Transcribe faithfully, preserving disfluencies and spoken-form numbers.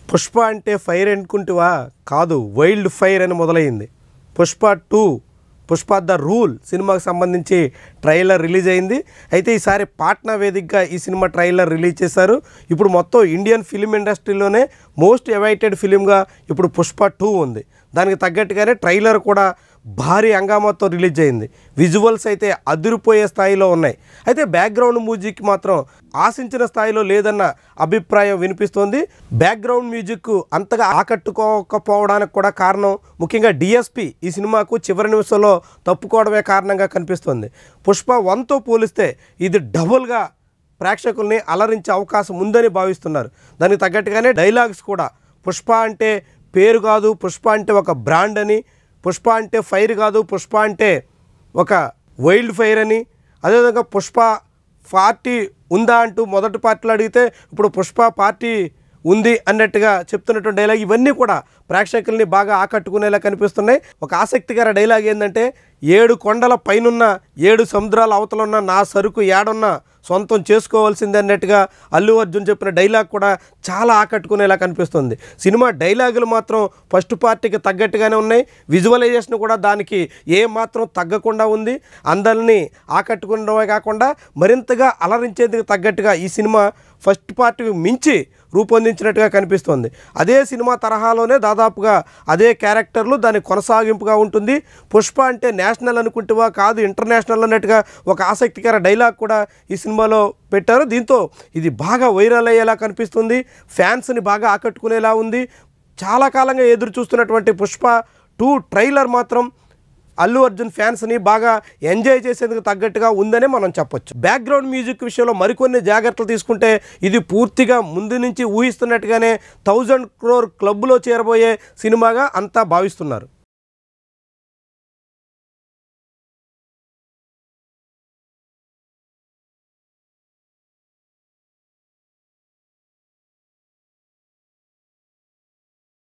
పుష్ప అంటే ఫైర్ అనుకుంటువా? కాదు, wild fire అని మొదలైంది. Pushpa two Pushpa the rule సినిమాకి సంబంధించి ట్రైలర్ రిలీజ్ అయింది. అయితే ఈసారి పాట్నా వేదికగా ఈ సినిమా ట్రైలర్ రిలీజ్ చేశారు. ఇప్పుడు మొత్తం ఇండియన్ ఫిలిం ఇండస్ట్రీలోనే మోస్ట్ అవైటెడ్ ఫిలింగా ఇప్పుడు పుష్ప టూ ఉంది. దానికి తగ్గట్టుగానే ట్రైలర్ కూడా భారీ హంగామాతో రిలీజ్ అయింది. విజువల్స్ అయితే అదిరిపోయే స్థాయిలో ఉన్నాయి. అయితే బ్యాక్గ్రౌండ్ మ్యూజిక్ మాత్రం ఆశించిన స్థాయిలో లేదన్న అభిప్రాయం వినిపిస్తోంది. బ్యాక్గ్రౌండ్ మ్యూజిక్ అంతగా ఆకట్టుకోకపోవడానికి కూడా కారణం ముఖ్యంగా డిఎస్పి ఈ సినిమాకు చివరి నిమిషంలో తప్పుకోవడమే కారణంగా కనిపిస్తోంది. పుష్ప వన్తో పోలిస్తే ఇది డబుల్గా ప్రేక్షకుల్ని అలరించే అవకాశం ఉందని భావిస్తున్నారు. దానికి తగ్గట్టుగానే డైలాగ్స్ కూడా పుష్ప అంటే పేరు కాదు, పుష్ప అంటే ఒక బ్రాండ్ అని, పుష్ప అంటే ఫైర్ కాదు, పుష్ప అంటే ఒక వైల్డ్ ఫైర్ అని, అదేవిధంగా పుష్ప పార్టీ ఉందా అంటూ మొదటి పార్టీలో అడిగితే ఇప్పుడు పుష్ప పార్టీ ఉంది అన్నట్టుగా చెప్తున్నటువంటి డైలాగ్ ఇవన్నీ కూడా ప్రేక్షకుల్ని బాగా ఆకట్టుకునేలా కనిపిస్తున్నాయి. ఒక ఆసక్తికర డైలాగ్ ఏంటంటే, ఏడు కొండల పైనున్న ఏడు సముద్రాల అవతలున్న నా సరుకు ఏడున్న సొంతం చేసుకోవాల్సిందే అన్నట్టుగా అల్లు అర్జున్ చెప్పిన డైలాగ్ కూడా చాలా ఆకట్టుకునేలా కనిపిస్తుంది. సినిమా డైలాగులు మాత్రం ఫస్ట్ పార్టీకి తగ్గట్టుగానే ఉన్నాయి. విజువలైజేషన్ కూడా దానికి ఏ మాత్రం తగ్గకుండా ఉంది. అందరినీ ఆకట్టుకునడమే కాకుండా మరింతగా అలరించేందుకు తగ్గట్టుగా ఈ సినిమా ఫస్ట్ పార్టీకి మించి రూపొందించినట్టుగా కనిపిస్తుంది. అదే సినిమా తరహాలోనే దాదాపుగా అదే క్యారెక్టర్లు దాని కొనసాగింపుగా ఉంటుంది. పుష్ప అంటే నేషనల్ అనుకుంటువా? కాదు, ఇంటర్నేషనల్ అన్నట్టుగా ఒక ఆసక్తికర డైలాగ్ కూడా ఈ సినిమాలో పెట్టారు. దీంతో ఇది బాగా వైరల్ అయ్యేలా కనిపిస్తుంది. ఫ్యాన్స్ని బాగా ఆకట్టుకునేలా ఉంది. చాలా కాలంగా ఎదురు చూస్తున్నటువంటి పుష్ప టూ ట్రైలర్ మాత్రం అల్లు అర్జున్ ఫ్యాన్స్ని బాగా ఎంజాయ్ చేసేందుకు తగ్గట్టుగా ఉందనే మనం చెప్పొచ్చు. బ్యాక్గ్రౌండ్ మ్యూజిక్ విషయంలో మరికొన్ని జాగ్రత్తలు తీసుకుంటే ఇది పూర్తిగా ముందు నుంచి ఊహిస్తున్నట్టుగానే థౌజండ్ క్రోర్ క్లబ్లో చేరబోయే సినిమాగా అంతా భావిస్తున్నారు.